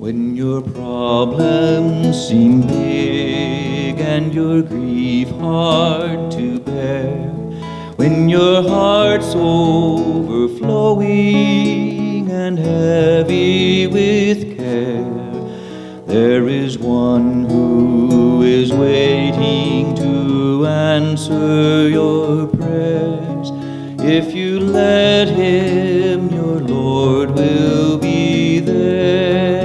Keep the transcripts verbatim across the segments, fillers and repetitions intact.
When your problems seem big and your grief hard to bear, when your heart's overflowing and heavy with care, there is one who is waiting to answer your prayers. If you let him, your Lord will be there.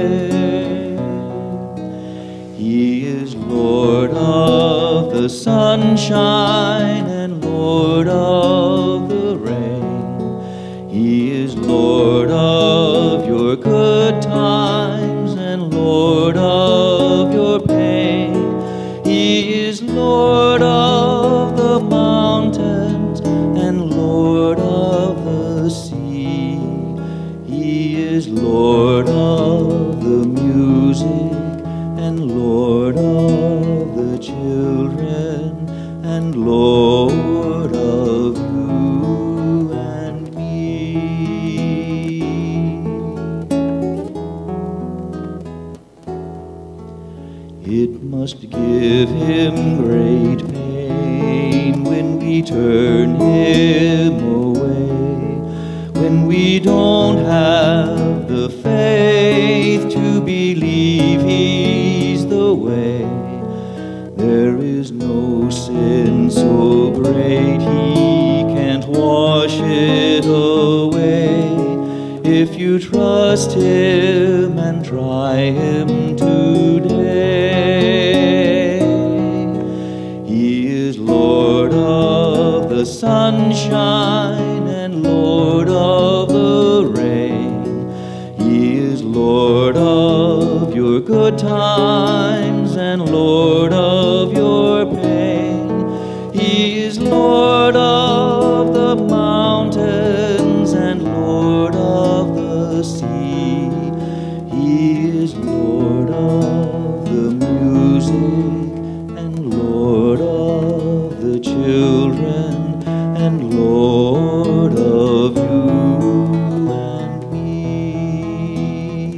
He is Lord of the sunshine and Lord of the rain. He is Lord of your good times and Lord of your pain. He is Lord of the mountains and Lord of the sea. He is Lord of the music and Lord of the children and Lord of you and me. It must give him great pain when we turn him away, when we don't have the faith to believe he's the way. There is no sin so great he can't wash it away. If you trust him and try him today, he is Lord of the sunshine and Lord of the rain. He is Lord of your good times and Lord of your pain. He is Lord of the mountains and Lord of the sea. He is Lord of the music and Lord of the children and Lord of you and me.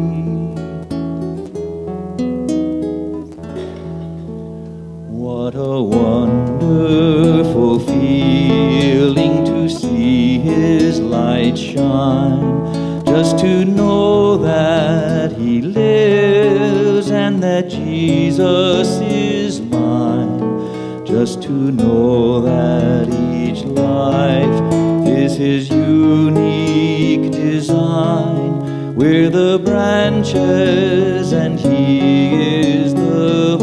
What a wonderful feeling to see his light shine, just to know that he lives and that Jesus is mine, just to know that each life is his unique design. We're the branches and he is the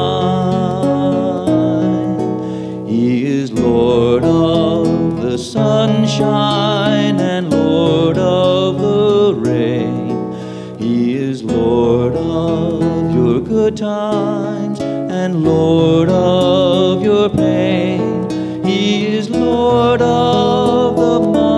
vine. He is Lord of the sunshine and Lord of the rain. He is Lord of your good times and Lord of your pain. He is Lord of the mountains